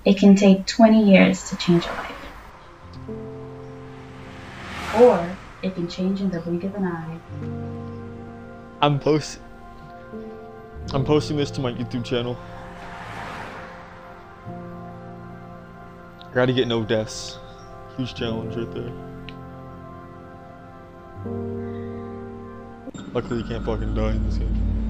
It can take 20 years to change a life. Or it can change in the blink of an eye. I'm posting this to my YouTube channel. I gotta get no deaths. Huge challenge right there. Luckily you can't fucking die in this game.